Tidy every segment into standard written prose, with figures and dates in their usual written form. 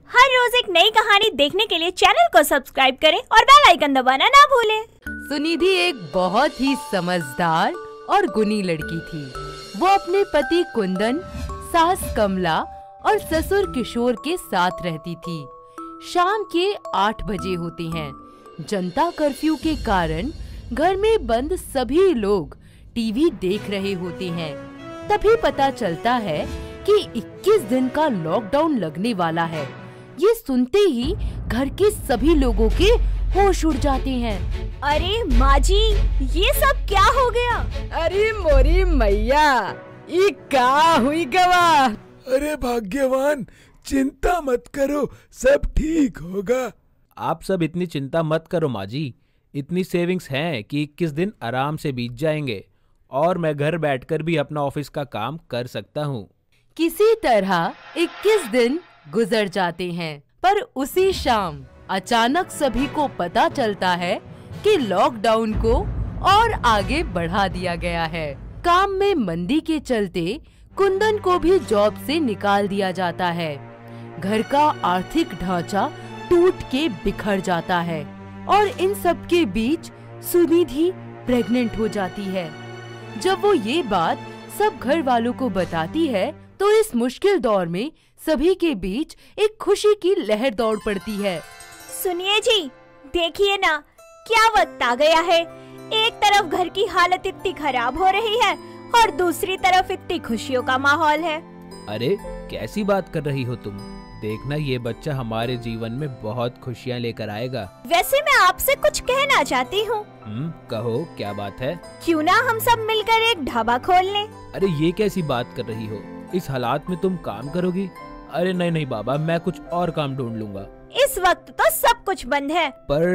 हर रोज एक नई कहानी देखने के लिए चैनल को सब्सक्राइब करें और बेल आइकन दबाना ना भूलें। सुनिधि एक बहुत ही समझदार और गुणी लड़की थी। वो अपने पति कुंदन, सास कमला और ससुर किशोर के साथ रहती थी। शाम के 8 बजे होते हैं। जनता कर्फ्यू के कारण घर में बंद सभी लोग टीवी देख रहे होते हैं। तभी पता चलता है कि 21 दिन का लॉकडाउन लगने वाला है। ये सुनते ही घर के सभी लोगों के होश उड़ जाते हैं। अरे माँ जी, ये सब क्या हो गया? अरे मोरी मैया, ये का हुई गवा? अरे भाग्यवान, चिंता मत करो, सब ठीक होगा। आप सब इतनी चिंता मत करो माँ जी। इतनी सेविंग्स हैं कि 21 दिन आराम से बीत जाएंगे और मैं घर बैठकर भी अपना ऑफिस का काम कर सकता हूँ। किसी तरह 21 दिन गुजर जाते हैं, पर उसी शाम अचानक सभी को पता चलता है कि लॉकडाउन को और आगे बढ़ा दिया गया है। काम में मंदी के चलते कुंदन को भी जॉब से निकाल दिया जाता है। घर का आर्थिक ढांचा टूट के बिखर जाता है और इन सब के बीच सुनिधि प्रेग्नेंट हो जाती है। जब वो ये बात सब घर वालों को बताती है तो इस मुश्किल दौर में सभी के बीच एक खुशी की लहर दौड़ पड़ती है। सुनिए जी, देखिए ना, क्या वक्त आ गया है। एक तरफ घर की हालत इतनी खराब हो रही है और दूसरी तरफ इतनी खुशियों का माहौल है। अरे कैसी बात कर रही हो तुम? देखना, ये बच्चा हमारे जीवन में बहुत खुशियाँ लेकर आएगा। वैसे मैं आपसे कुछ कहना चाहती हूँ। कहो, क्या बात है? क्यों ना हम सब मिलकर एक ढाबा खोल लें? अरे ये कैसी बात कर रही हो? इस हालात में तुम काम करोगी? अरे नहीं नहीं बाबा, मैं कुछ और काम ढूंढ लूंगा। इस वक्त तो सब कुछ बंद है।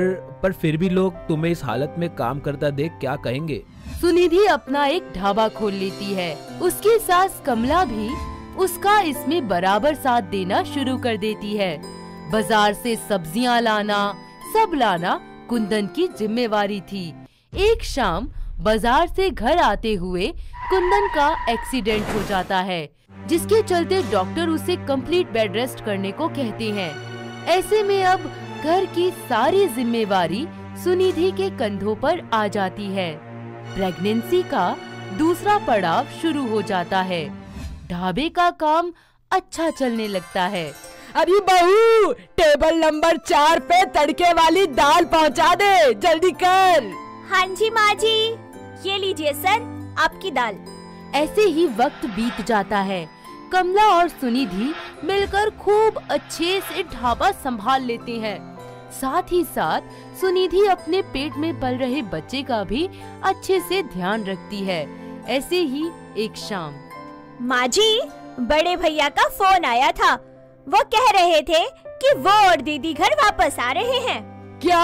पर फिर भी लोग तुम्हें इस हालत में काम करता देख क्या कहेंगे? सुनिधि अपना एक ढाबा खोल लेती है। उसकी सास कमला भी उसका इसमें बराबर साथ देना शुरू कर देती है। बाजार से सब्जियां लाना, सब लाना कुंदन की जिम्मेवारी थी। एक शाम बाजार से घर आते हुए कुंदन का एक्सीडेंट हो जाता है, जिसके चलते डॉक्टर उसे कंप्लीट बेड रेस्ट करने को कहते हैं। ऐसे में अब घर की सारी जिम्मेवारी सुनिधि के कंधों पर आ जाती है। प्रेगनेंसी का दूसरा पड़ाव शुरू हो जाता है। ढाबे का काम अच्छा चलने लगता है। अरे बहू, टेबल नंबर 4 पे तड़के वाली दाल पहुंचा दे, जल्दी कर। हाँ जी माँ जी, ये लीजिए सर, आपकी दाल। ऐसे ही वक्त बीत जाता है। कमला और सुनिधि मिलकर खूब अच्छे से ढाबा संभाल लेते हैं। साथ ही साथ सुनिधि अपने पेट में पल रहे बच्चे का भी अच्छे से ध्यान रखती है। ऐसे ही एक शाम माँ जी, बड़े भैया का फोन आया था। वो कह रहे थे कि वो और दीदी घर वापस आ रहे हैं। क्या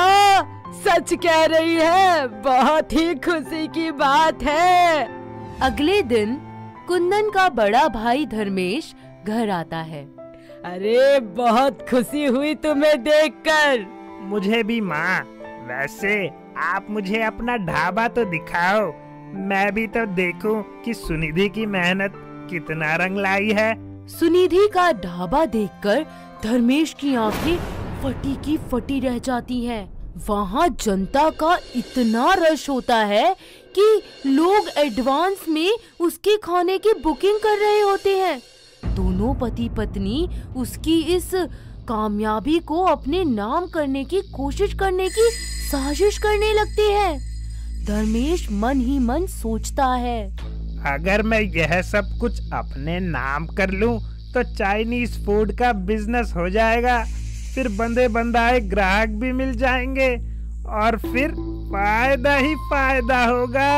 सच कह रही है? बहुत ही खुशी की बात है। अगले दिन कुंदन का बड़ा भाई धर्मेश घर आता है। अरे बहुत खुशी हुई तुम्हें देखकर। मुझे भी माँ। वैसे आप मुझे अपना ढाबा तो दिखाओ, मैं भी तो देखूं कि सुनिधि की मेहनत कितना रंग लाई है। सुनिधि का ढाबा देखकर धर्मेश की आंखें फटी की फटी रह जाती हैं। वहाँ जनता का इतना रश होता है कि लोग एडवांस में उसके खाने की बुकिंग कर रहे होते हैं। दोनों पति पत्नी उसकी इस कामयाबी को अपने नाम करने की कोशिश करने की साजिश करने लगते हैं। धर्मेश मन ही मन सोचता है, अगर मैं यह सब कुछ अपने नाम कर लूं तो चाइनीज फूड का बिजनेस हो जाएगा। फिर बंदे बंदाए ग्राहक भी मिल जाएंगे और फिर फायदा ही फायदा होगा।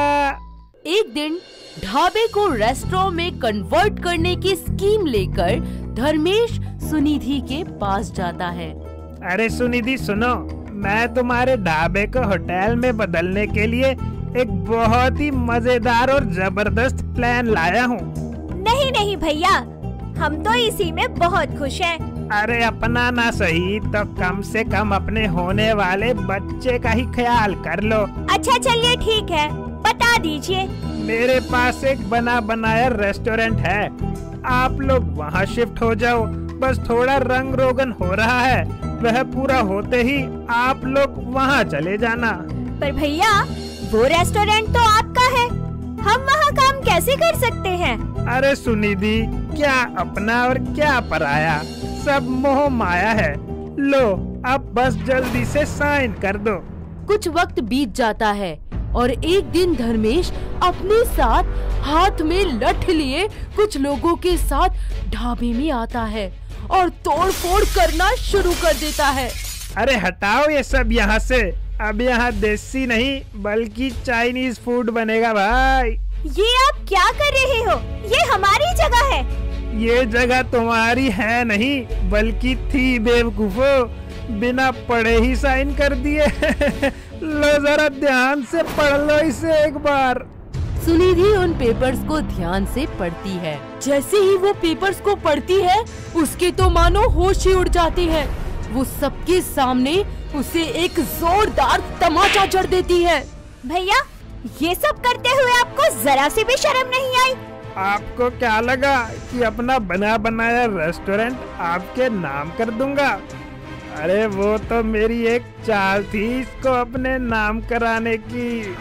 एक दिन ढाबे को रेस्टोरेंट में कन्वर्ट करने की स्कीम लेकर धर्मेश सुनिधि के पास जाता है। अरे सुनिधि सुनो, मैं तुम्हारे ढाबे को होटल में बदलने के लिए एक बहुत ही मजेदार और जबरदस्त प्लान लाया हूँ। नहीं नहीं भैया, हम तो इसी में बहुत खुश हैं। अरे अपना ना सही तो कम से कम अपने होने वाले बच्चे का ही ख्याल कर लो। अच्छा चलिए ठीक है, बता दीजिए। मेरे पास एक बना बनाया रेस्टोरेंट है, आप लोग वहाँ शिफ्ट हो जाओ बस थोड़ा रंग रोगन हो रहा है, वह पूरा होते ही आप लोग वहाँ चले जाना। पर भैया वो रेस्टोरेंट तो आपका है, हम वहाँ काम कैसे कर सकते हैं? अरे सुनिधि, क्या अपना और क्या पराया, सब मोह माया है। लो अब बस जल्दी से साइन कर दो। कुछ वक्त बीत जाता है और एक दिन धर्मेश अपने साथ हाथ में लठ लिए कुछ लोगों के साथ ढाबे में आता है और तोड़-फोड़ करना शुरू कर देता है। अरे हटाओ ये सब यहाँ से, अब यहाँ देसी नहीं बल्कि चाइनीज फूड बनेगा भाई। ये आप क्या कर रहे हो? ये हमारी जगह है। ये जगह तुम्हारी है नहीं बल्कि थी बेवकूफो, बिना पढ़े ही साइन कर दिए। लो जरा ध्यान से पढ़ लो इसे एक बार। सुनिधि उन पेपर्स को ध्यान से पढ़ती है। जैसे ही वो पेपर्स को पढ़ती है उसके तो मानो होश ही उड़ जाती है। वो सबके सामने उसे एक जोरदार तमाचा जड़ देती है। भैया ये सब करते हुए आपको जरा सी भी शर्म नहीं आई? आपको क्या लगा कि अपना बना बनाया रेस्टोरेंट आपके नाम कर दूंगा? अरे वो तो मेरी एक चाल थी इसको अपने नाम कराने की।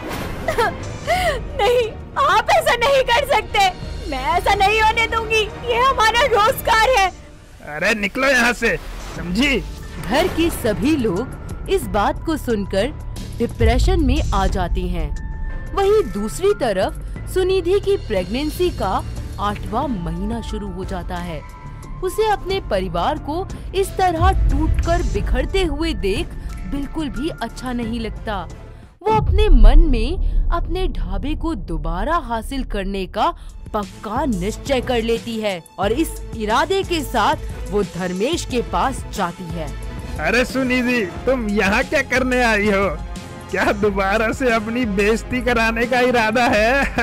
नहीं, आप ऐसा नहीं कर सकते, मैं ऐसा नहीं होने दूंगी, ये हमारा रोजगार है। अरे निकलो यहाँ से, समझी? घर के सभी लोग इस बात को सुनकर डिप्रेशन में आ जाते हैं। वहीं दूसरी तरफ सुनिधि की प्रेगनेंसी का 8वां महीना शुरू हो जाता है। उसे अपने परिवार को इस तरह टूटकर बिखरते हुए देख बिल्कुल भी अच्छा नहीं लगता। वो अपने मन में अपने ढाबे को दोबारा हासिल करने का पक्का निश्चय कर लेती है और इस इरादे के साथ वो धर्मेश के पास जाती है। अरे सुनिधि, तुम यहाँ क्या करने आई हो? क्या दोबारा से अपनी बेइज्जती कराने का इरादा है?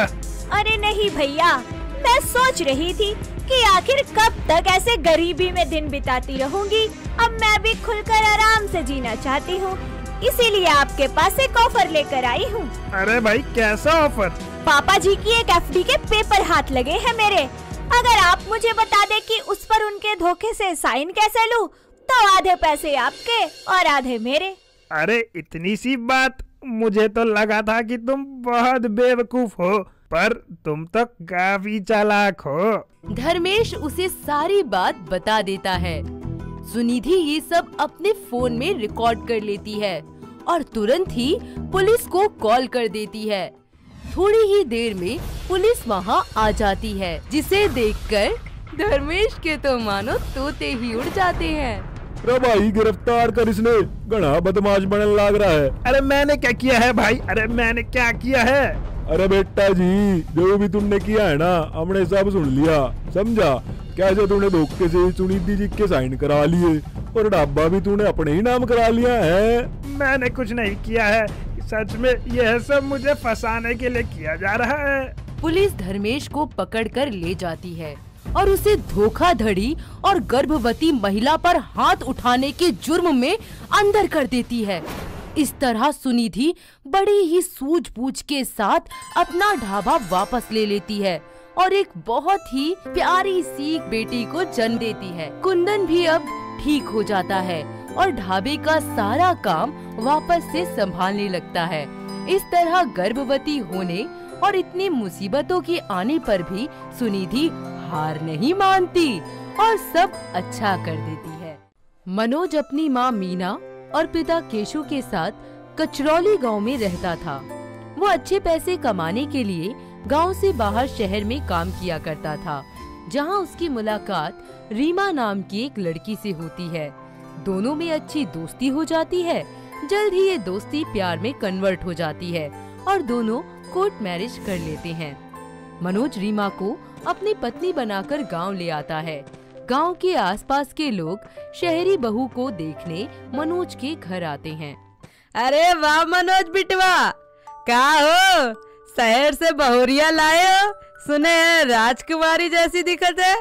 अरे नहीं भैया, मैं सोच रही थी कि आखिर कब तक ऐसे गरीबी में दिन बिताती रहूंगी। अब मैं भी खुलकर आराम से जीना चाहती हूँ, इसीलिए आपके पास एक ऑफर लेकर आई हूँ। अरे भाई कैसा ऑफर? पापा जी की एक एफडी के पेपर हाथ लगे हैं मेरे। अगर आप मुझे बता दे कि उस पर उनके धोखे से साइन कैसे लूँ, तो आधे पैसे आपके और आधे मेरे। अरे इतनी सी बात, मुझे तो लगा था कि तुम बहुत बेवकूफ हो, पर तुम तो काफी चालाक हो। धर्मेश उसे सारी बात बता देता है। सुनिधि ये सब अपने फोन में रिकॉर्ड कर लेती है और तुरंत ही पुलिस को कॉल कर देती है। थोड़ी ही देर में पुलिस वहाँ आ जाती है, जिसे देखकर धर्मेश के तो मानो तोते ही उड़ जाते हैं। अरे भाई गिरफ्तार कर, इसने घना बदमाश बनने लग रहा है। अरे मैंने क्या किया है भाई? अरे मैंने क्या किया है? अरे बेटा जी, जो भी तुमने किया है ना, हमने सब सुन लिया, समझा? कैसे तूने धोखे से सुनिधि जी के साइन करा लिए और ढाबा भी तूने अपने ही नाम करा लिया है। मैंने कुछ नहीं किया है, सच में यह सब मुझे फंसाने के लिए किया जा रहा है। पुलिस धर्मेश को पकड़कर ले जाती है और उसे धोखाधड़ी और गर्भवती महिला पर हाथ उठाने के जुर्म में अंदर कर देती है। इस तरह सुनिधि बड़ी ही सूझबूझ के साथ अपना ढाबा वापस ले लेती है और एक बहुत ही प्यारी सी बेटी को जन्म देती है। कुंदन भी अब ठीक हो जाता है और ढाबे का सारा काम वापस से संभालने लगता है। इस तरह गर्भवती होने और इतनी मुसीबतों के आने पर भी सुनिधि हार नहीं मानती और सब अच्छा कर देती है। मनोज अपनी माँ मीना और पिता केशु के साथ कचरौली गांव में रहता था। वो अच्छे पैसे कमाने के लिए गांव से बाहर शहर में काम किया करता था, जहां उसकी मुलाकात रीमा नाम की एक लड़की से होती है। दोनों में अच्छी दोस्ती हो जाती है। जल्द ही ये दोस्ती प्यार में कन्वर्ट हो जाती है और दोनों कोर्ट मैरिज कर लेते हैं। मनोज रीमा को अपनी पत्नी बनाकर गांव ले आता है। गांव के आसपास के लोग शहरी बहू को देखने मनोज के घर आते हैं। अरे वाह मनोज बिटवा, क्या हो, शहर से बहुरिया लाए हो? सुने हैं राजकुमारी जैसी दिखत है।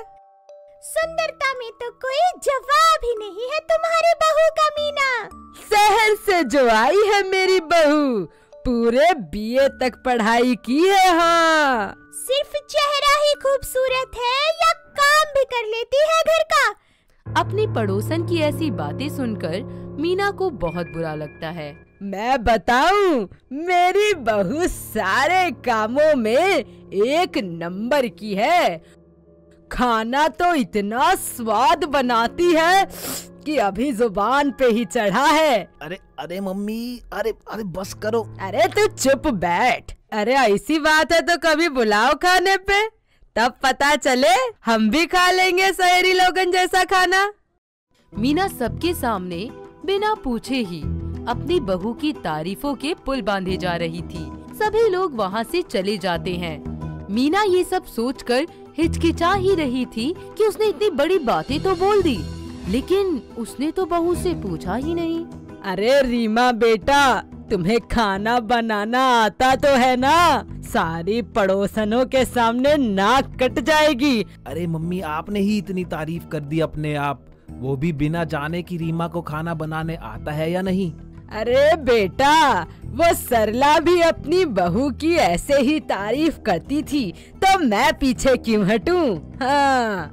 सुंदरता में तो कोई जवाब ही नहीं है तुम्हारी बहू का मीना। शहर से जो आई है मेरी बहू, पूरे बीए तक पढ़ाई की है। हाँ, सिर्फ चेहरा ही खूबसूरत है या काम भी कर लेती है घर का? अपनी पड़ोसन की ऐसी बातें सुनकर मीना को बहुत बुरा लगता है। मैं बताऊं, मेरी बहू सारे कामों में एक नंबर की है। खाना तो इतना स्वाद बनाती है कि अभी जुबान पे ही चढ़ा है। अरे अरे मम्मी, अरे अरे बस करो। अरे तू चुप बैठ। अरे ऐसी बात है तो कभी बुलाओ खाने पे, तब पता चले हम भी खा लेंगे शहरी लोगन जैसा खाना। मीना सबके सामने बिना पूछे ही अपनी बहू की तारीफों के पुल बांधे जा रही थी। सभी लोग वहाँ से चले जाते हैं। मीना ये सब सोचकर हिचकिचा ही रही थी कि उसने इतनी बड़ी बातें तो बोल दी, लेकिन उसने तो बहू से पूछा ही नहीं। अरे रीमा बेटा, तुम्हें खाना बनाना आता तो है ना? सारी पड़ोसनों के सामने नाक कट जाएगी। अरे मम्मी, आपने ही इतनी तारीफ कर दी अपने आप, वो भी बिना जाने कि रीमा को खाना बनाने आता है या नहीं। अरे बेटा, वो सरला भी अपनी बहू की ऐसे ही तारीफ करती थी, तो मैं पीछे क्यों हटूं? हाँ।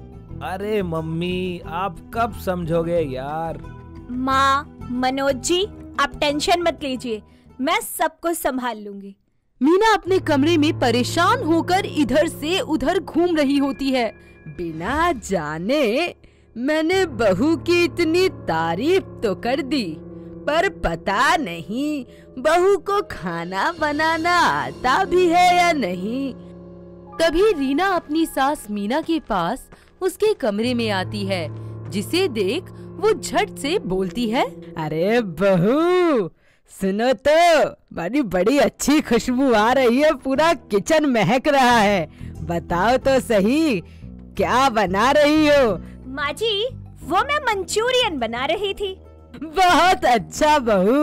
अरे मम्मी, आप कब समझोगे यार? माँ, मनोज जी, आप टेंशन मत लीजिए, मैं सब कुछ संभाल लूंगी। मीना अपने कमरे में परेशान होकर इधर से उधर घूम रही होती है। बिना जाने मैंने बहू की इतनी तारीफ तो कर दी, पर पता नहीं बहू को खाना बनाना आता भी है या नहीं। तभी रीना अपनी सास मीना के पास उसके कमरे में आती है, जिसे देख वो झट से बोलती है, अरे बहू सुनो तो, बड़ी अच्छी खुशबू आ रही है, पूरा किचन महक रहा है। बताओ तो सही, क्या बना रही हो? माँ जी, वो मैं मंचूरियन बना रही थी। बहुत अच्छा बहू,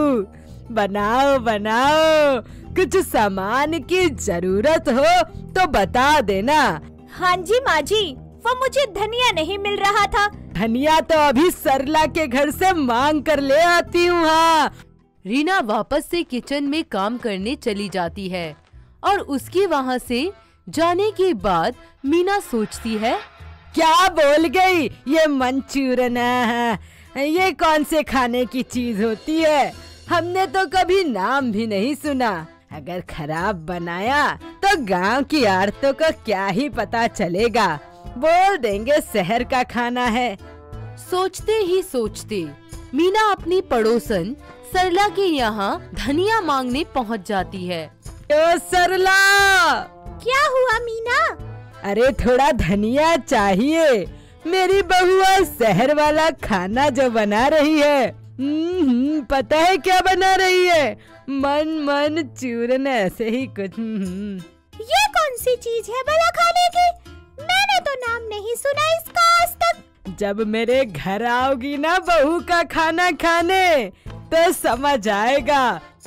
बनाओ बनाओ। कुछ सामान की जरूरत हो तो बता देना। हाँ जी माँ जी, वो मुझे धनिया नहीं मिल रहा था। धनिया तो अभी सरला के घर से मांग कर ले आती हूँ। हाँ। रीना वापस से किचन में काम करने चली जाती है और उसके वहाँ से जाने के बाद मीना सोचती है, क्या बोल गई? ये मंचूरियन है, ये कौन से खाने की चीज होती है? हमने तो कभी नाम भी नहीं सुना। अगर खराब बनाया तो गांव की औरतों को क्या ही पता चलेगा, बोल देंगे शहर का खाना है। सोचते ही सोचते मीना अपनी पड़ोसन सरला के यहाँ धनिया मांगने पहुँच जाती है। ओ सरला! क्या हुआ मीना? अरे थोड़ा धनिया चाहिए, मेरी बहू आज शहर वाला खाना जो बना रही है। पता है क्या बना रही है? मन चूरन, ऐसे ही कुछ। ये कौन सी चीज है भला खाने की? मैंने तो नाम नहीं सुना इसका आज तक। जब मेरे घर आओगी ना बहू का खाना खाने तो समझ आएगा।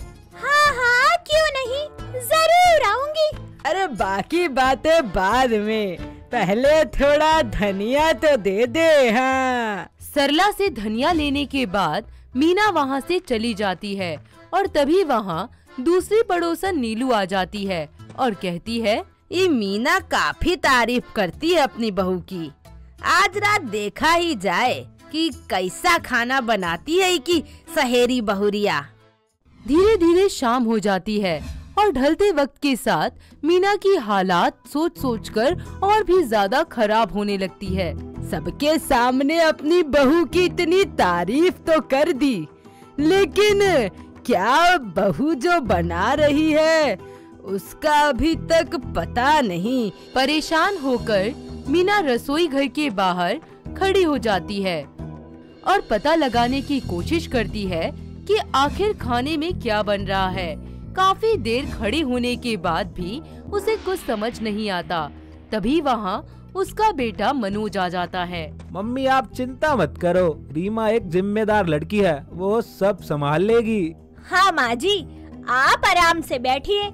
हाँ, क्यों नहीं, जरूर आऊंगी। अरे बाकी बातें बाद में, पहले थोड़ा धनिया तो दे दे। हाँ। सरला से धनिया लेने के बाद मीना वहाँ से चली जाती है और तभी वहाँ दूसरी पड़ोसन नीलू आ जाती है और कहती है, ये मीना काफी तारीफ करती है अपनी बहू की। आज रात देखा ही जाए कि कैसा खाना बनाती है कि सहेरी बहुरिया। धीरे धीरे शाम हो जाती है और ढलते वक्त के साथ मीना की हालात सोच सोचकर और भी ज्यादा खराब होने लगती है। सबके सामने अपनी बहू की इतनी तारीफ तो कर दी, लेकिन क्या बहू जो बना रही है उसका अभी तक पता नहीं। परेशान होकर मीना रसोई घर के बाहर खड़ी हो जाती है और पता लगाने की कोशिश करती है कि आखिर खाने में क्या बन रहा है। काफी देर खड़े होने के बाद भी उसे कुछ समझ नहीं आता। तभी वहाँ उसका बेटा मनोज आ जाता है। मम्मी, आप चिंता मत करो, रीमा एक जिम्मेदार लड़की है, वो सब संभाल लेगी। हाँ माँ जी, आप आराम से बैठिए।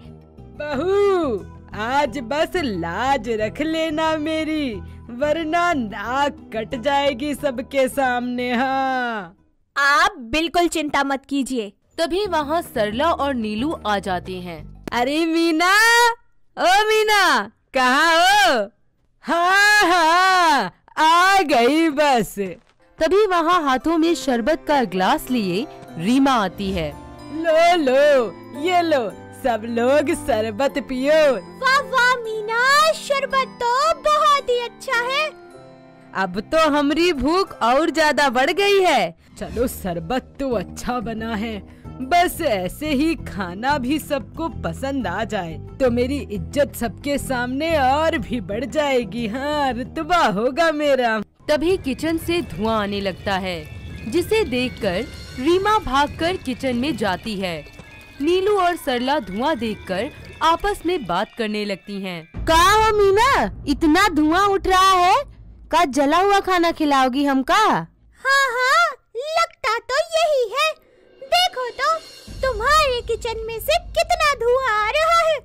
बहू, आज बस लाज रख लेना मेरी, वरना नाक कट जाएगी सबके सामने। हाँ। आप बिल्कुल चिंता मत कीजिए। तभी वहाँ सरला और नीलू आ जाते हैं। अरे मीना, ओ मीना, कहाँ हो? हाँ, आ गई बस। तभी वहाँ हाथों में शरबत का ग्लास लिए रीमा आती है। लो लो, ये लो, सब लोग शरबत पियो। वाह वाह मीना, शरबत तो बहुत ही अच्छा है। अब तो हमारी भूख और ज्यादा बढ़ गई है। चलो, शरबत तो अच्छा बना है, बस ऐसे ही खाना भी सबको पसंद आ जाए तो मेरी इज्जत सबके सामने और भी बढ़ जाएगी। हाँ, रुतबा होगा मेरा। तभी किचन से धुआं आने लगता है, जिसे देखकर रीमा भागकर किचन में जाती है। नीलू और सरला धुआं देखकर आपस में बात करने लगती हैं। का हो मीना, इतना धुआं उठ रहा है? का जला हुआ खाना खिलाओगी हमका? हाँ हाँ, लगता तो यही है। देखो तो, तुम्हारे किचन में से कितना धुआं आ रहा है।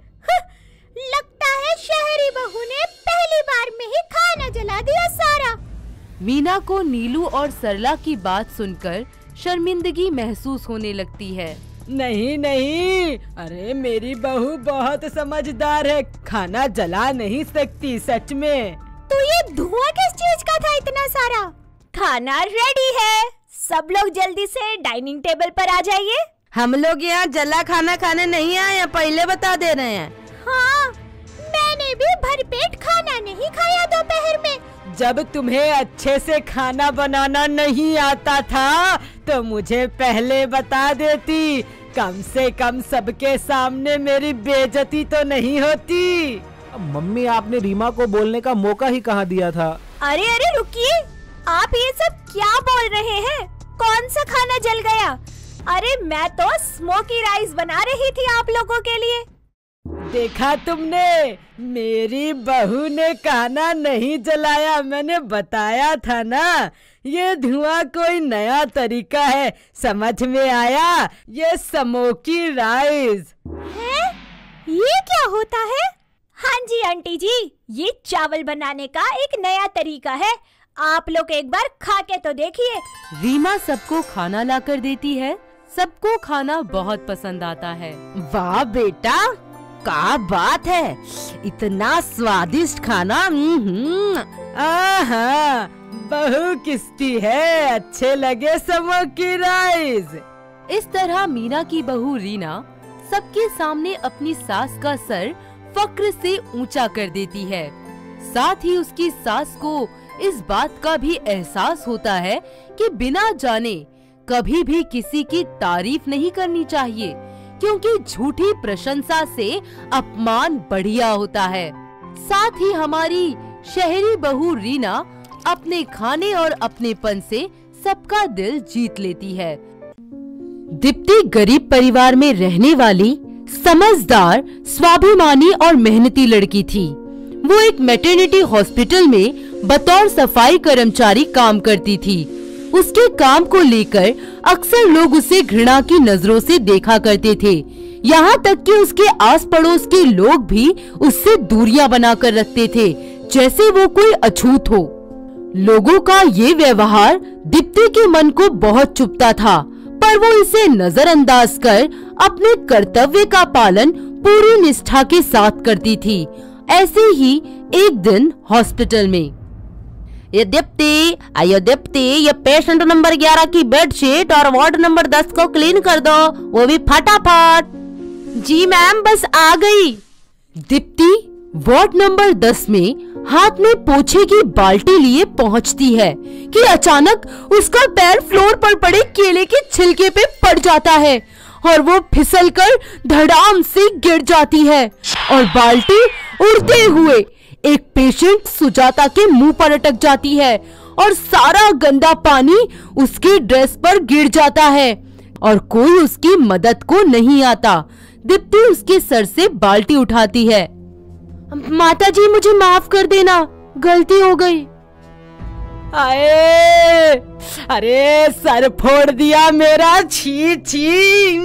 लगता है शहरी बहू ने पहली बार में ही खाना जला दिया सारा। मीना को नीलू और सरला की बात सुनकर शर्मिंदगी महसूस होने लगती है। नहीं नहीं, अरे मेरी बहू बहुत समझदार है, खाना जला नहीं सकती सच में। तो ये धुआं किस चीज का था इतना सारा? खाना रेडी है, सब लोग जल्दी से डाइनिंग टेबल पर आ जाइए। हम लोग यहाँ जला खाना खाने नहीं आए, पहले बता दे रहे हैं। हाँ, मैंने भी भरपेट खाना नहीं खाया दोपहर में। जब तुम्हें अच्छे से खाना बनाना नहीं आता था तो मुझे पहले बता देती, कम से कम सबके सामने मेरी बेइज्जती तो नहीं होती। मम्मी, आपने रीमा को बोलने का मौका ही कहाँ दिया था? अरे अरे रुकिए, आप ये सब क्या बोल रहे हैं? कौन सा खाना जल गया? अरे मैं तो स्मोकी राइस बना रही थी आप लोगों के लिए। देखा तुमने, मेरी बहू ने खाना नहीं जलाया, मैंने बताया था ना। ये धुआं कोई नया तरीका है, समझ में आया? ये स्मोकी राइस है। ये क्या होता है? हाँ जी आंटी जी, ये चावल बनाने का एक नया तरीका है, आप लोग एक बार खा के तो देखिए। रीमा सबको खाना लाकर देती है। सबको खाना बहुत पसंद आता है। वाह बेटा, क्या बात है, इतना स्वादिष्ट खाना। आहा, बहू किसकी है, अच्छे लगे स्मोकी राइस। इस तरह मीना की बहू रीना सबके सामने अपनी सास का सर फक्र से ऊंचा कर देती है। साथ ही उसकी सास को इस बात का भी एहसास होता है कि बिना जाने कभी भी किसी की तारीफ नहीं करनी चाहिए, क्योंकि झूठी प्रशंसा से अपमान बढ़िया होता है। साथ ही हमारी शहरी बहू रीना अपने खाने और अपनेपन से सबका दिल जीत लेती है। दीप्ति गरीब परिवार में रहने वाली समझदार, स्वाभिमानी और मेहनती लड़की थी। वो एक मैटरनिटी हॉस्पिटल में बतौर सफाई कर्मचारी काम करती थी। उसके काम को लेकर अक्सर लोग उसे घृणा की नजरों से देखा करते थे। यहाँ तक कि उसके आस पड़ोस के लोग भी उससे दूरियां बनाकर रखते थे, जैसे वो कोई अछूत हो। लोगों का ये व्यवहार दीप्ति के मन को बहुत चुभता था, पर वो इसे नजरअंदाज कर अपने कर्तव्य का पालन पूरी निष्ठा के साथ करती थी। ऐसे ही एक दिन हॉस्पिटल में, ये दीप्ति, ये पेशेंट नंबर 11 की बेडशीट और वार्ड नंबर 10 को क्लीन कर दो, वो भी फटाफट। जी मैम, बस आ गई। दीप्ति वार्ड नंबर 10 में हाथ में पोछे की बाल्टी लिए पहुंचती है कि अचानक उसका पैर फ्लोर पर पड़े केले के छिलके पे पड़ जाता है और वो फिसलकर धड़ाम से गिर जाती है और बाल्टी उड़ते हुए एक पेशेंट सुजाता के मुंह पर अटक जाती है और सारा गंदा पानी उसके ड्रेस पर गिर जाता है और कोई उसकी मदद को नहीं आता। दीप्ति उसके सर से बाल्टी उठाती है। माता जी, मुझे माफ कर देना, गलती हो गई। अरे सर फोड़ दिया मेरा, छी छी।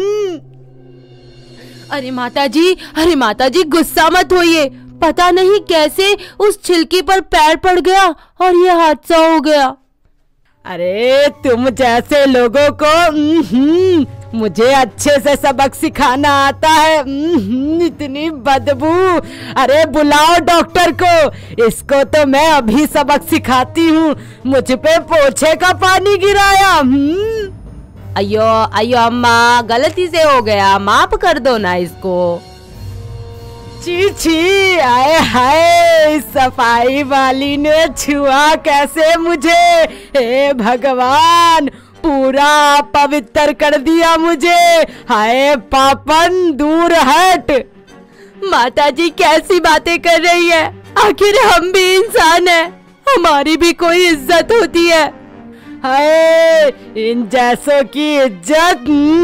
अरे माता जी गुस्सा मत होइए, पता नहीं कैसे उस छिलके पर पैर पड़ गया और ये हादसा हो गया। अरे तुम जैसे लोगों को मुझे अच्छे से सबक सिखाना आता है। इतनी बदबू। अरे बुलाओ डॉक्टर को, इसको तो मैं अभी सबक सिखाती हूँ। मुझ पे पोछे का पानी गिराया। अयो अयो अम्मा, गलती से हो गया, माफ कर दो ना इसको। छी छी, आए हाय, सफाई वाली ने छुआ कैसे मुझे। हे भगवान, पूरा पवित्र कर दिया मुझे। हाय पापन, दूर हट। माताजी कैसी बातें कर रही है? आखिर हम भी इंसान हैं, हमारी भी कोई इज्जत होती है। हाय, इन जैसों की इज्जत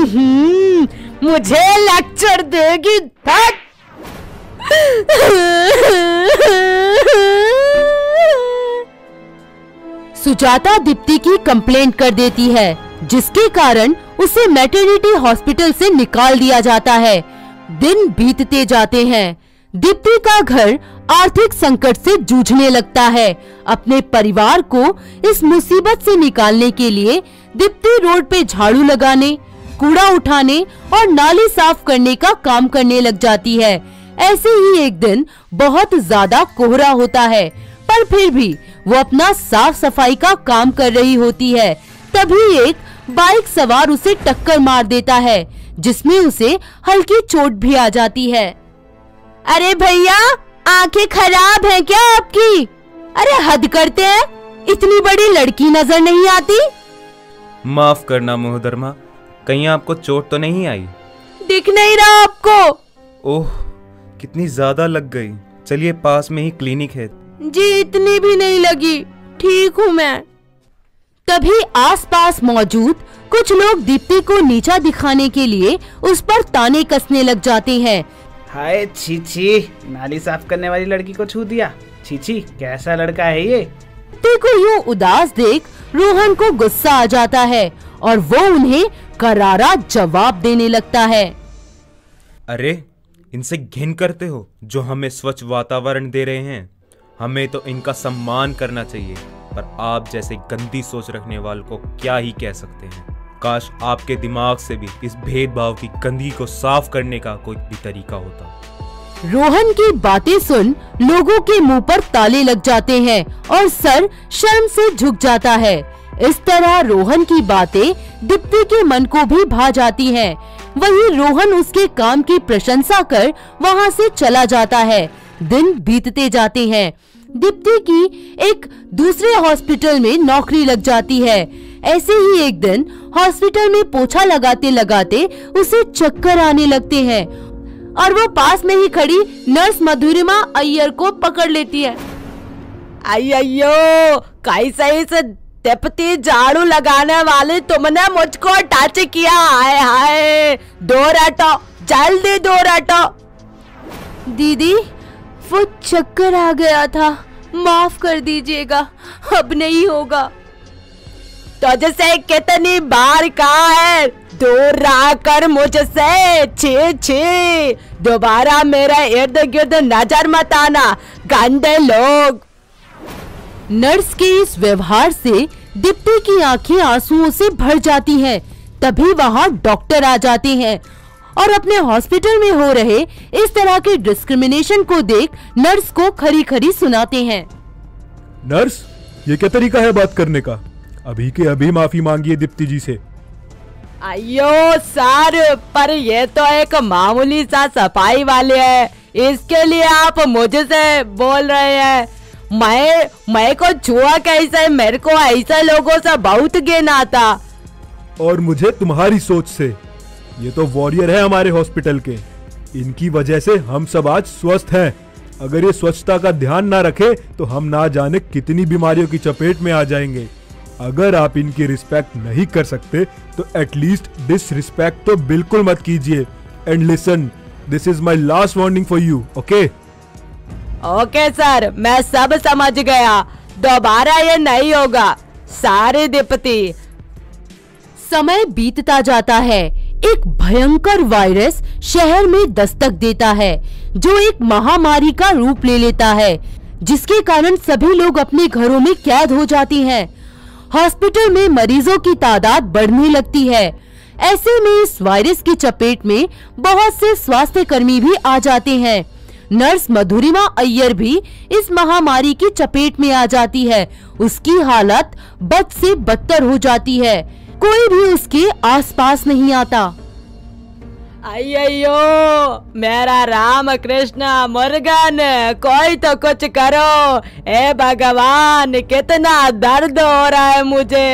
मुझे लेक्चर देगी। सुजाता दीप्ति की कंप्लेंट कर देती है, जिसके कारण उसे मैटरनिटी हॉस्पिटल से निकाल दिया जाता है। दिन बीतते जाते हैं। दीप्ति का घर आर्थिक संकट से जूझने लगता है। अपने परिवार को इस मुसीबत से निकालने के लिए दीप्ति रोड पे झाड़ू लगाने, कूड़ा उठाने और नाली साफ करने का काम करने लग जाती है। ऐसे ही एक दिन बहुत ज्यादा कोहरा होता है, पर फिर भी वो अपना साफ सफाई का काम कर रही होती है। तभी एक बाइक सवार उसे टक्कर मार देता है, जिसमें उसे हल्की चोट भी आ जाती है। अरे भैया, आंखें खराब हैं क्या आपकी? अरे हद करते हैं, इतनी बड़ी लड़की नजर नहीं आती? माफ करना मोहतरमा, कहीं आपको चोट तो नहीं आई? दिख नहीं रहा आपको? ओह, कितनी ज्यादा लग गई। चलिए, पास में ही क्लिनिक है। जी इतनी भी नहीं लगी, ठीक हूँ मैं। तभी आसपास मौजूद कुछ लोग दीप्ति को नीचा दिखाने के लिए उस पर ताने कसने लग जाते हैं। हाय छी छी, नाली साफ करने वाली लड़की को छू दिया। छी छी, कैसा लड़का है ये। देखो, यूं उदास देख रोहन को गुस्सा आ जाता है और वो उन्हें करारा जवाब देने लगता है। अरे, इनसे घिन करते हो जो हमें स्वच्छ वातावरण दे रहे हैं। हमें तो इनका सम्मान करना चाहिए, पर आप जैसे गंदी सोच रखने वालों को क्या ही कह सकते हैं। काश आपके दिमाग से भी इस भेदभाव की गंदगी को साफ करने का कोई भी तरीका होता। रोहन की बातें सुन लोगों के मुंह पर ताले लग जाते हैं और सर शर्म से झुक जाता है। इस तरह रोहन की बातें दीप्ति के मन को भी भा जाती हैं। वहीं रोहन उसके काम की प्रशंसा कर वहां से चला जाता है। दिन बीतते जाते हैं। दीप्ति की एक दूसरे हॉस्पिटल में नौकरी लग जाती है। ऐसे ही एक दिन हॉस्पिटल में पोछा लगाते लगाते उसे चक्कर आने लगते हैं और वो पास में ही खड़ी नर्स मधुरिमा अय्यर को पकड़ लेती है। अय्यो, कैसे इस दीप्ति झाड़ू लगाने वाले तुमने मुझको टच किया। हाय हाय, दूर हटो, जल्दी दूर हटो। दीदी, वो चक्कर आ गया था, माफ कर दीजिएगा, अब नहीं होगा। तो जैसे कितनी बार कहा है, दूर रहा कर मुझसे। छी छी, दोबारा मेरे इर्द गिर्द नजर मत आना, गंदे लोग। नर्स के इस व्यवहार से दीप्ति की आंखें आंसुओं से भर जाती हैं। तभी वहां डॉक्टर आ जाते हैं और अपने हॉस्पिटल में हो रहे इस तरह के डिस्क्रिमिनेशन को देख नर्स को खरी खरी सुनाते हैं। नर्स, ये क्या तरीका है बात करने का? अभी के अभी माफी मांगिए दीप्ति जी से। अयो सर, पर ये तो एक मामूली सा सफाई वाले है, इसके लिए आप मुझसे बोल रहे हैं? मैं को छुआ कैसे? मेरे को ऐसे लोगों से बहुत घिन आता। और मुझे तुम्हारी सोच से। ये तो वॉरियर है हमारे हॉस्पिटल के, इनकी वजह से हम सब आज स्वस्थ हैं। अगर ये स्वच्छता का ध्यान ना रखे तो हम ना जाने कितनी बीमारियों की चपेट में आ जाएंगे। अगर आप इनकी रिस्पेक्ट नहीं कर सकते तो एटलीस्ट डिसरिस्पेक्ट तो बिल्कुल मत कीजिए। And listen, this is my last warning for you, okay? Okay sir, मैं सब समझ गया, दोबारा ये नहीं होगा। सारे दीप्ति। समय बीतता जाता है। एक भयंकर वायरस शहर में दस्तक देता है, जो एक महामारी का रूप ले लेता है, जिसके कारण सभी लोग अपने घरों में कैद हो जाते हैं। हॉस्पिटल में मरीजों की तादाद बढ़ने लगती है। ऐसे में इस वायरस की चपेट में बहुत से स्वास्थ्य कर्मी भी आ जाते हैं। नर्स मधुरिमा अय्यर भी इस महामारी की चपेट में आ जाती है। उसकी हालत बद से बदतर हो जाती है। कोई भी उसके आसपास नहीं आता। अयो मेरा राम कृष्ण मुर्गन, कोई तो कुछ करो। ए भगवान, कितना दर्द हो रहा है मुझे।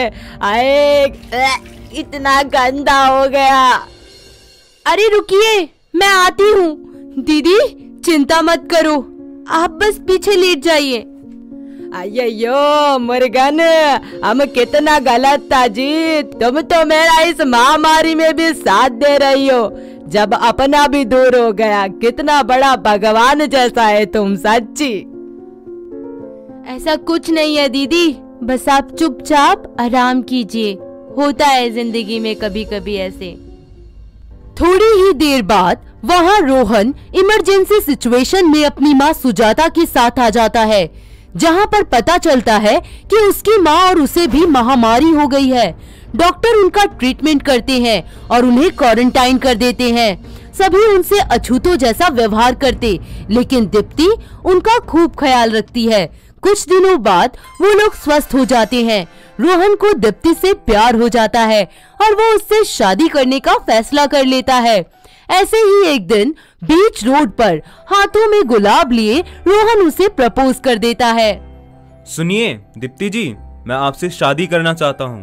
इतना गंदा हो गया। अरे रुकिए, मैं आती हूँ। दीदी चिंता मत करो, आप बस पीछे लेट जाइए। अयो मुर्गन, हम कितना गलत था जी। तुम तो मेरा इस महामारी में भी साथ दे रही हो, जब अपना भी दूर हो गया। कितना बड़ा भगवान जैसा है तुम, सच्ची। ऐसा कुछ नहीं है दीदी, बस आप चुपचाप आराम कीजिए। होता है जिंदगी में कभी कभी ऐसे। थोड़ी ही देर बाद वहाँ रोहन इमरजेंसी सिचुएशन में अपनी माँ सुजाता के साथ आ जाता है, जहाँ पर पता चलता है कि उसकी माँ और उसे भी महामारी हो गई है। डॉक्टर उनका ट्रीटमेंट करते हैं और उन्हें क्वारंटाइन कर देते हैं। सभी उनसे अछूतों जैसा व्यवहार करते, लेकिन दीप्ति उनका खूब ख्याल रखती है। कुछ दिनों बाद वो लोग स्वस्थ हो जाते हैं। रोहन को दीप्ति से प्यार हो जाता है और वो उससे शादी करने का फैसला कर लेता है। ऐसे ही एक दिन बीच रोड पर हाथों में गुलाब लिए रोहन उसे प्रपोज कर देता है। सुनिए दीप्ति जी, मैं आपसे शादी करना चाहता हूँ।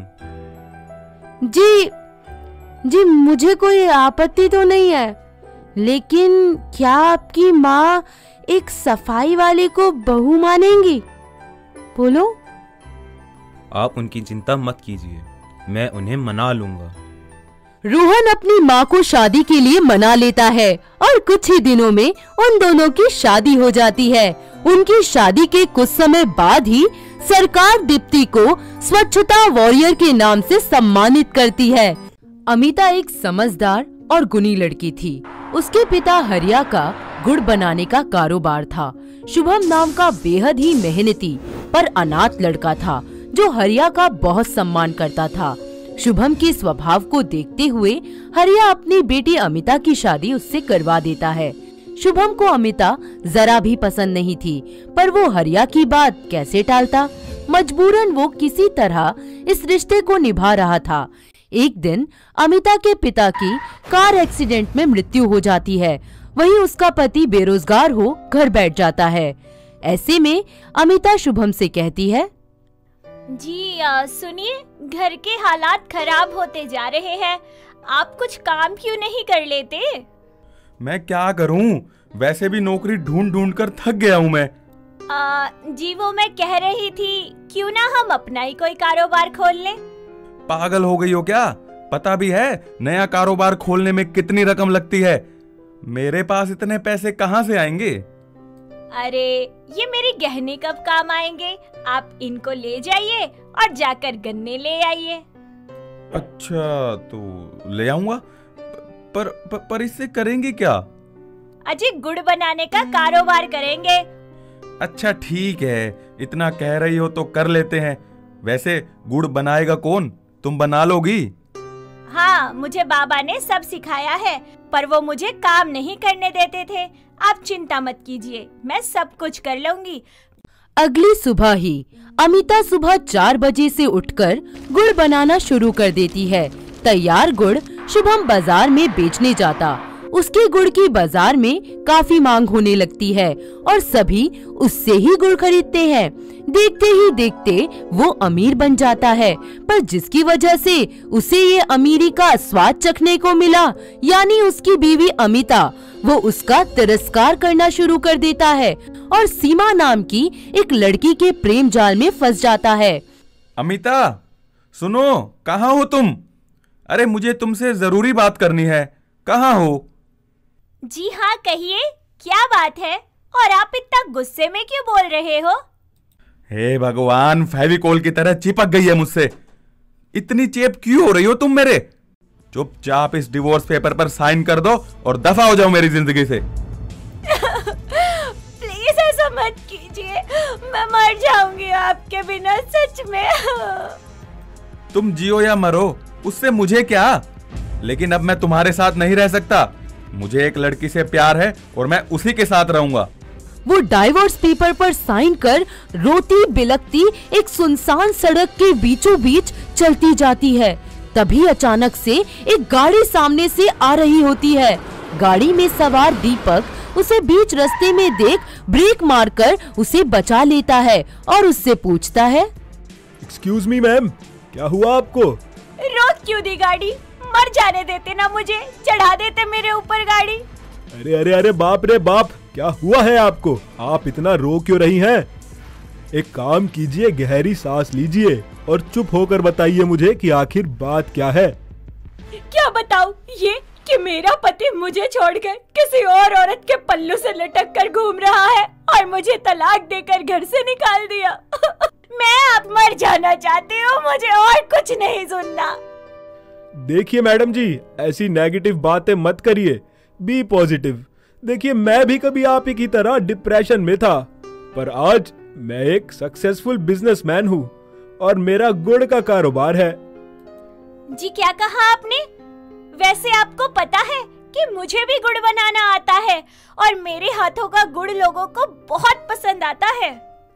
जी मुझे कोई आपत्ति तो नहीं है, लेकिन क्या आपकी माँ एक सफाई वाले को बहू मानेंगी? बोलो। आप उनकी चिंता मत कीजिए, मैं उन्हें मना लूंगा। रोहन अपनी माँ को शादी के लिए मना लेता है और कुछ ही दिनों में उन दोनों की शादी हो जाती है। उनकी शादी के कुछ समय बाद ही सरकार दीप्ति को स्वच्छता वॉरियर के नाम से सम्मानित करती है। अमिता एक समझदार और गुणी लड़की थी। उसके पिता हरिया का गुड़ बनाने का कारोबार था। शुभम नाम का बेहद ही मेहनती पर अनाथ लड़का था, जो हरिया का बहुत सम्मान करता था। शुभम के स्वभाव को देखते हुए हरिया अपनी बेटी अमिता की शादी उससे करवा देता है। शुभम को अमिता जरा भी पसंद नहीं थी, पर वो हरिया की बात कैसे टालता। मजबूरन वो किसी तरह इस रिश्ते को निभा रहा था। एक दिन अमिता के पिता की कार एक्सीडेंट में मृत्यु हो जाती है। वहीं उसका पति बेरोजगार हो घर बैठ जाता है। ऐसे में अमिता शुभम से कहती है, जी सुनिए, घर के हालात खराब होते जा रहे हैं, आप कुछ काम क्यों नहीं कर लेते? मैं क्या करूं, वैसे भी नौकरी ढूंढ ढूंढ कर थक गया हूं मैं। जी वो मैं कह रही थी, क्यों ना हम अपना ही कोई कारोबार खोल लें? पागल हो गई हो क्या? पता भी है नया कारोबार खोलने में कितनी रकम लगती है? मेरे पास इतने पैसे कहाँ से आएंगे? अरे ये मेरे गहने कब काम आएंगे? आप इनको ले जाइए और जाकर गन्ने ले आइए। अच्छा तो ले आऊंगा, पर इससे करेंगे क्या? अजी गुड़ बनाने का कारोबार करेंगे। अच्छा ठीक है, इतना कह रही हो तो कर लेते हैं। वैसे गुड़ बनाएगा कौन, तुम बना लोगी? हाँ, मुझे बाबा ने सब सिखाया है, पर वो मुझे काम नहीं करने देते थे। आप चिंता मत कीजिए, मैं सब कुछ कर लूंगी। अगली सुबह ही अमिता सुबह 4 बजे से उठकर गुड़ बनाना शुरू कर देती है। तैयार गुड़ शुभम बाजार में बेचने जाता। उसके गुड़ की बाजार में काफी मांग होने लगती है और सभी उससे ही गुड़ खरीदते हैं। देखते ही देखते वो अमीर बन जाता है, पर जिसकी वजह से उसे ये अमीरी का स्वाद चखने को मिला, यानी उसकी बीवी अमिता, वो उसका तिरस्कार करना शुरू कर देता है और सीमा नाम की एक लड़की के प्रेम जाल में फंस जाता है। अमिता सुनो, कहाँ हो तुम? अरे मुझे तुमसे जरूरी बात करनी है, कहाँ हो? जी हाँ कहिए, क्या बात है? और आप इतना गुस्से में क्यों बोल रहे हो? हे भगवान, फेविकोल की तरह चिपक गई है मुझसे। इतनी चेप क्यों हो रही हो तुम मेरे? चुपचाप इस डिवोर्स पेपर पर साइन कर दो और दफा हो जाओ मेरी जिंदगी से। प्लीज ऐसा मत कीजिए, मैं मर जाऊंगी आपके बिना, सच में। तुम जियो या मरो, उससे मुझे क्या? लेकिन अब मैं तुम्हारे साथ नहीं रह सकता। मुझे एक लड़की से प्यार है और मैं उसी के साथ रहूंगा। वो डाइवोर्स पेपर पर साइन कर रोती बिलखती एक सुनसान सड़क के बीचों बीच चलती जाती है। तभी अचानक से एक गाड़ी सामने से आ रही होती है। गाड़ी में सवार दीपक उसे बीच रास्ते में देख ब्रेक मारकर उसे बचा लेता है और उससे पूछता है, एक्सक्यूज मी मैम, क्या हुआ आपको? रोक क्यों दी गाड़ी? मर जाने देते ना मुझे, चढ़ा देते मेरे ऊपर गाड़ी। अरे अरे अरे बाप रे बाप, क्या हुआ है आपको? आप इतना रो क्यों रही हैं? एक काम कीजिए, गहरी सांस लीजिए और चुप होकर बताइए मुझे कि आखिर बात क्या है। क्या बताऊं? ये कि मेरा पति मुझे छोड़कर किसी और औरत के पल्लू से लटक कर घूम रहा है और मुझे तलाक देकर घर से निकाल दिया। मैं अब मर जाना चाहती हूँ, मुझे और कुछ नहीं सुनना। देखिए मैडम जी, ऐसी नेगेटिव बातें मत करिए, बी पॉजिटिव। देखिए मैं भी कभी आप ही की तरह डिप्रेशन में था, पर आज मैं एक सक्सेसफुल बिजनेसमैन हूँ और मेरा गुड़ का कारोबार है। जी क्या कहा आपने? वैसे आपको पता है कि मुझे भी गुड़ बनाना आता है और मेरे हाथों का गुड़ लोगों को बहुत पसंद आता है।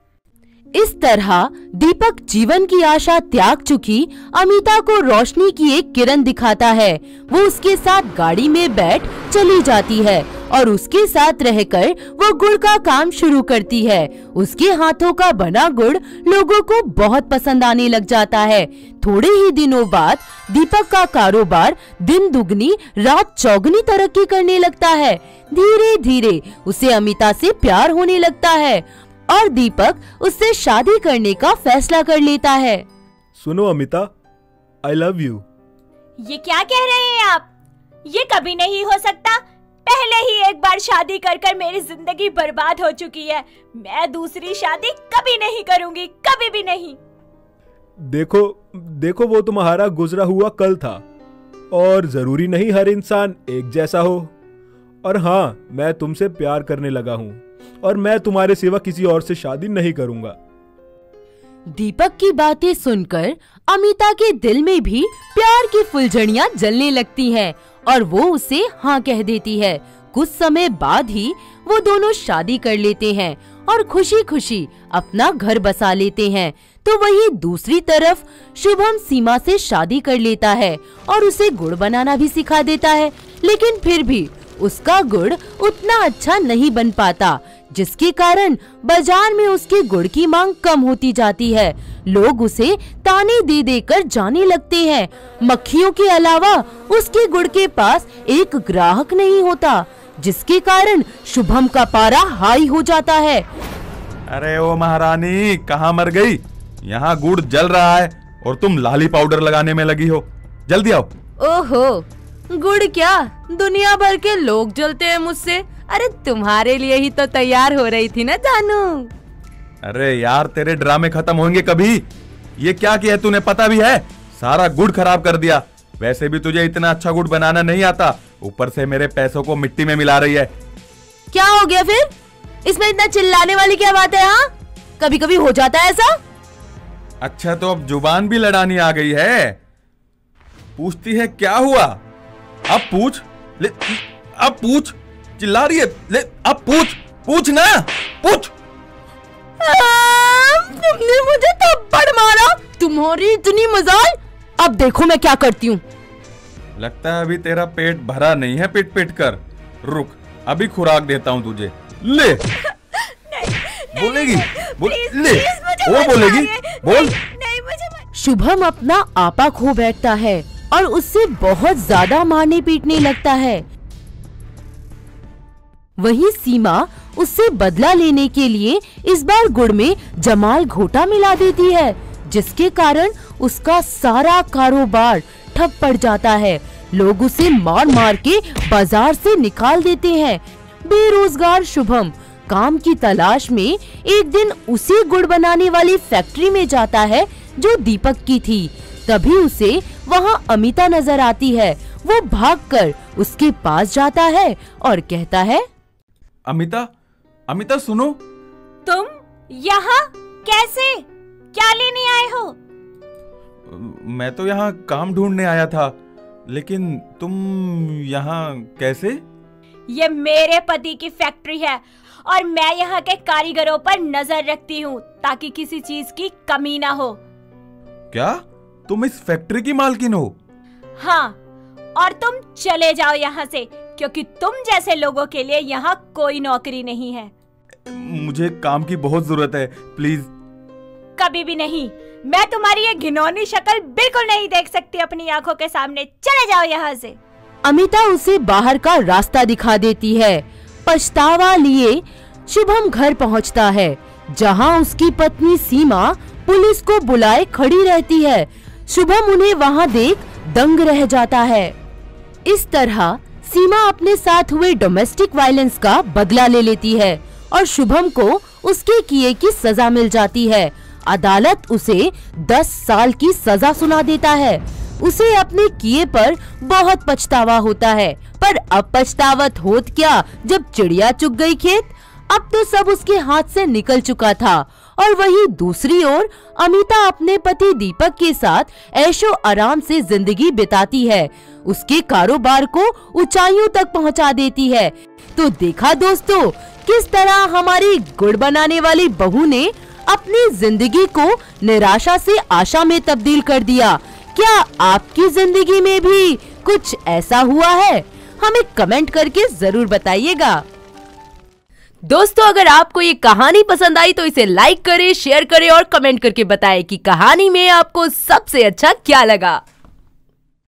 इस तरह दीपक जीवन की आशा त्याग चुकी अमिता को रोशनी की एक किरण दिखाता है। वो उसके साथ गाड़ी में बैठ चली जाती है और उसके साथ रहकर वो गुड़ का काम शुरू करती है। उसके हाथों का बना गुड़ लोगों को बहुत पसंद आने लग जाता है। थोड़े ही दिनों बाद दीपक का कारोबार दिन दुगनी रात चौगनी तरक्की करने लगता है। धीरे धीरे उसे अमिता से प्यार होने लगता है और दीपक उससे शादी करने का फैसला कर लेता है। सुनो अमिता, आई लव यू। ये क्या कह रहे हैं आप? ये कभी नहीं हो सकता। पहले ही एक बार शादी कर कर मेरी जिंदगी बर्बाद हो चुकी है। मैं दूसरी शादी कभी नहीं करूंगी, कभी भी नहीं। देखो देखो, वो तुम्हारा गुजरा हुआ कल था और जरूरी नहीं हर इंसान एक जैसा हो। और हाँ, मैं तुमसे प्यार करने लगा हूँ और मैं तुम्हारे सिवा किसी और से शादी नहीं करूंगा। दीपक की बातें सुनकर अमिता के दिल में भी प्यार की फुलझड़ियां जलने लगती हैं और वो उसे हाँ कह देती है। कुछ समय बाद ही वो दोनों शादी कर लेते हैं और खुशी खुशी अपना घर बसा लेते हैं। तो वहीं दूसरी तरफ शुभम सीमा से शादी कर लेता है और उसे गुड़ बनाना भी सिखा देता है, लेकिन फिर भी उसका गुड़ उतना अच्छा नहीं बन पाता, जिसके कारण बाजार में उसके गुड़ की मांग कम होती जाती है। लोग उसे ताने दे देकर जाने लगते हैं। मक्खियों के अलावा उसके गुड़ के पास एक ग्राहक नहीं होता, जिसके कारण शुभम का पारा हाई हो जाता है। अरे ओ महारानी, कहाँ मर गई? यहाँ गुड़ जल रहा है और तुम लाली पाउडर लगाने में लगी हो। जल्दी आओ। ओहो, गुड़ क्या, दुनिया भर के लोग जलते हैं मुझसे। अरे तुम्हारे लिए ही तो तैयार हो रही थी ना जानू। अरे यार, तेरे ड्रामे खत्म होंगे कभी? ये क्या किया तूने, पता भी है? सारा गुड़ खराब कर दिया। वैसे भी तुझे इतना अच्छा गुड़ बनाना नहीं आता, ऊपर से मेरे पैसों को मिट्टी में मिला रही है। क्या हो गया फिर? इसमें इतना चिल्लाने वाली क्या बात है? हाँ, कभी कभी हो जाता है ऐसा। अच्छा, तो अब जुबान भी लड़ानी आ गई है। पूछती है क्या हुआ? अब पूछ ले, अब पूछ। चिल्ला रही है, ले अब पूछ ना, पूछ। तुमने मुझे थप्पड़ मारा, तुम्हारी इतनी मजाल। अब देखो मैं क्या करती हूँ। लगता है अभी तेरा पेट भरा नहीं है पिट पिट कर। रुक, अभी खुराक देता हूँ तुझे। ले। बोलेगी? ले। और बोलेगी? बोल। शुभम अपना आपा खो बैठता है और उससे बहुत ज्यादा मारने पीटने लगता है। वहीं सीमा उससे बदला लेने के लिए इस बार गुड़ में जमाल घोटा मिला देती है, जिसके कारण उसका सारा कारोबार ठप पड़ जाता है। लोग उसे मार मार के बाजार से निकाल देते हैं। बेरोजगार शुभम काम की तलाश में एक दिन उसी गुड़ बनाने वाली फैक्ट्री में जाता है जो दीपक की थी। तभी उसे वहां अमिता नजर आती है। वो भागकर उसके पास जाता है और कहता है, अमिता, अमिता सुनो। तुम यहाँ कैसे? क्या लेने आए हो? मैं तो यहाँ काम ढूंढने आया था, लेकिन तुम यहाँ कैसे? ये मेरे पति की फैक्ट्री है और मैं यहाँ के कारीगरों पर नजर रखती हूँ ताकि किसी चीज की कमी ना हो। क्या तुम इस फैक्ट्री की मालकिन हो? हाँ, और तुम चले जाओ यहाँ से क्योंकि तुम जैसे लोगों के लिए यहाँ कोई नौकरी नहीं है। मुझे काम की बहुत जरूरत है, प्लीज। कभी भी नहीं। मैं तुम्हारी ये घिनौनी शक्ल बिल्कुल नहीं देख सकती अपनी आंखों के सामने। चले जाओ यहाँ से। अमिता उसे बाहर का रास्ता दिखा देती है। पछतावा लिए शुभम घर पहुंचता है, जहां उसकी पत्नी सीमा पुलिस को बुलाए खड़ी रहती है। शुभम उन्हें वहां देख दंग रह जाता है। इस तरह सीमा अपने साथ हुए डोमेस्टिक वायलेंस का बदला ले लेती है और शुभम को उसके किए की सजा मिल जाती है। अदालत उसे 10 साल की सजा सुना देता है। उसे अपने किए पर बहुत पछतावा होता है, पर अब पछतावत होत क्या जब चिड़िया चुग गई खेत। अब तो सब उसके हाथ से निकल चुका था। और वहीं दूसरी ओर अमिता अपने पति दीपक के साथ ऐशो आराम से जिंदगी बिताती है। उसके कारोबार को ऊंचाइयों तक पहुंचा देती है। तो देखा दोस्तों, किस तरह हमारी गुड़ बनाने वाली बहू ने अपनी जिंदगी को निराशा से आशा में तब्दील कर दिया। क्या आपकी जिंदगी में भी कुछ ऐसा हुआ है? हमें कमेंट करके जरूर बताइएगा। दोस्तों, अगर आपको ये कहानी पसंद आई तो इसे लाइक करें, शेयर करें और कमेंट करके बताएं कि कहानी में आपको सबसे अच्छा क्या लगा।